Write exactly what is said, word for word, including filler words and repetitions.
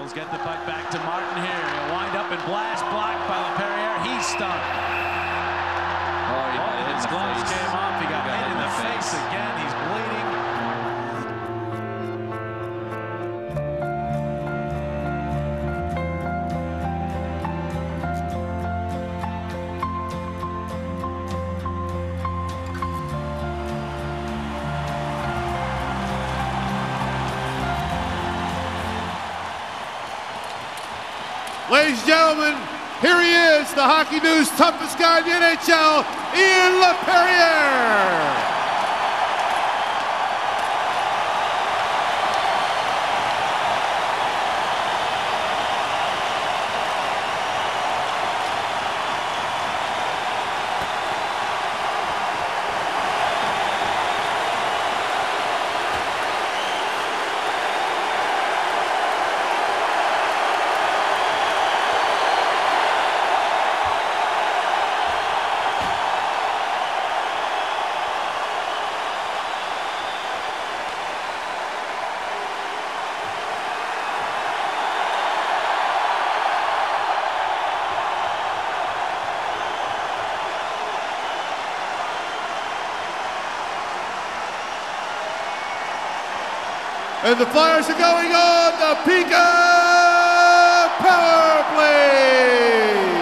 Devils get the puck back to Martin here. He'll wind up and blast blocked by LaPerriere. He's stunned. Oh, he got hit His in the gloves face. came off. He got, He got hit in the, the face. face. again. He's bleeding. Ladies and gentlemen, here he is, the Hockey News toughest guy in the N H L, Ian LaPerriere. And the Flyers are going on the Pika Power Play.